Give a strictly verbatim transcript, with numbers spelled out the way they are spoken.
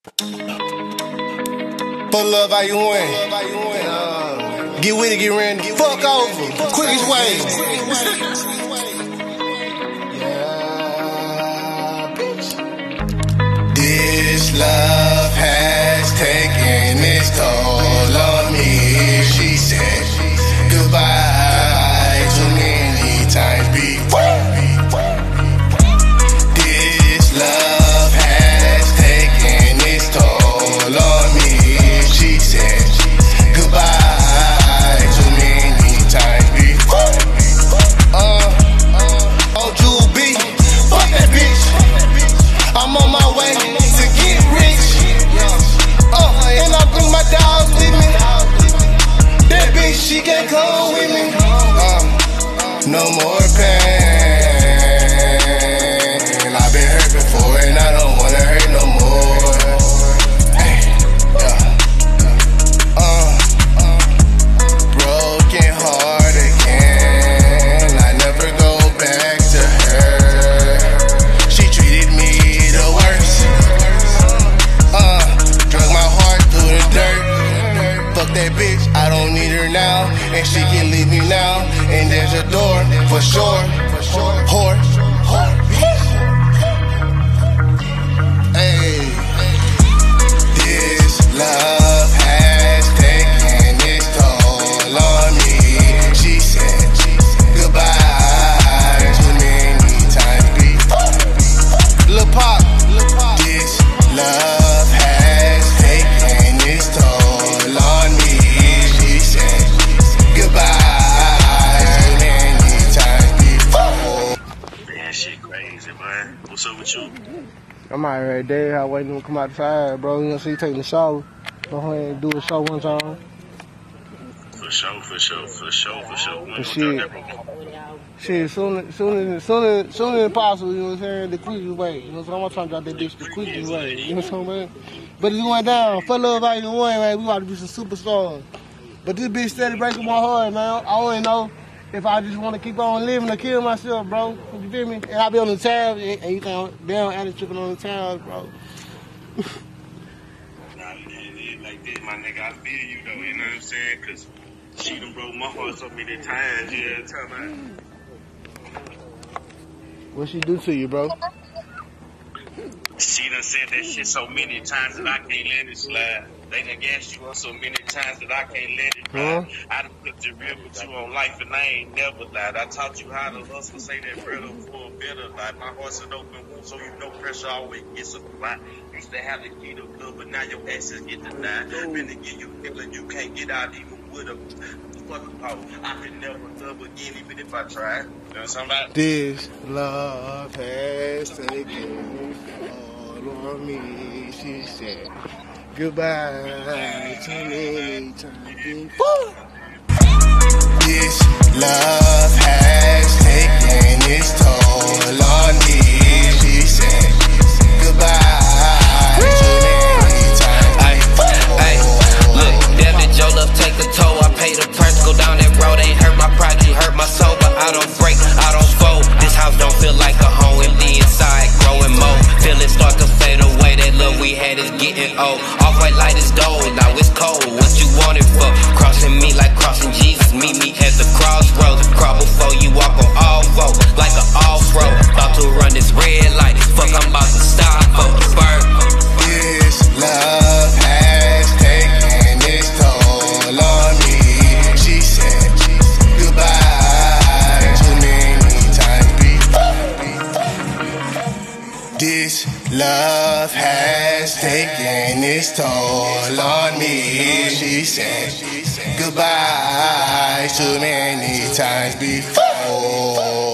For love, how you win? Get with it, get ready. Fuck over. Quickest way. Yeah, bitch. This love has taken its toll on me. She said goodbye too many times before. This love has taken its toll on me. She said goodbye too many times before. Uh, oh, Juby, fuck that bitch. I'm on my way to get rich. Uh, and I bring my dogs with me. That bitch, she can't come with me. Uh, no more pain. I've been hurt before and I don't wanna hurt no more. Hey, yeah. Uh, broken heart again. I never go back to her. She treated me the worst. Uh, drug my heart through the dirt. Fuck that bitch, I don't need her now. And she can leave me now. And there's a door for sure. Whore. Hey, this love has taken its toll on me. She said goodbye too many times before. Lil' Pop, this love has taken its toll on me. She said goodbye too many times before. Man, shit crazy, man. What's up with you? I'm out here today. I waiting to come outside, bro. You know, so you taking a shower. Go ahead and do a show one time. For sure, for sure, for sure, for sure. When And you shit. that, bro? Shit, soon as soon as soon as soon as possible, you know what I'm saying? The quickest way. You know what I'm saying? I'm trying to drop that bitch the quickest way. You know what I'm saying? But it's going down. For love, how you win, man. We about to be some superstars. But this bitch steady breaking my heart, man. I don't know if I just want to keep on living or kill myself, bro. You feel me? And I be on the tab, and you think they don't add tripping on the tabs, bro. Nah, it ain't like this, my nigga. I feel you, though. You know what I'm saying? Because she done broke my heart so many times. You know what I'm talking about? What she do to you, bro? She done said that shit so many times that I can't let it slide. They done gassed you up so many times that I can't let it ride. Huh? I done put the real with you on life and I ain't never lied. I taught you how to hustle, say that bread up for a better life. My heart's an open wound, so you know pressure always gets applied. Used to have the key to blood, but now your access get denied. Been to give you nigga, you can't get out even with a fucking power. I could never love again even if I tried. You know what I'm talking about? This love has taken all on me, she said. Goodbye too many times before. This love has taken its toll on me, she said. Goodbye too many times before. Ay, look, damn it, Joe love take a toll. I pay the price, go down that road. Ain't hurt my pride, you hurt my soul. But I don't break, I don't fold. This house don't feel like a home. Empty inside, growing more. Feelings start to fade away. That love we had is getting old. Off-white light is dull, now it's cold. What you want it for? Crossing me like crossing Jesus. Meet me at the crossroads. Crawl before you walk on all fours. Like an off-road. About to run this red light. Fuck, I'm about to stop for bird. This love has taken its toll on me, she said. Goodbye too many times before. This love has taken its toll on me, she said. Goodbye too many times before.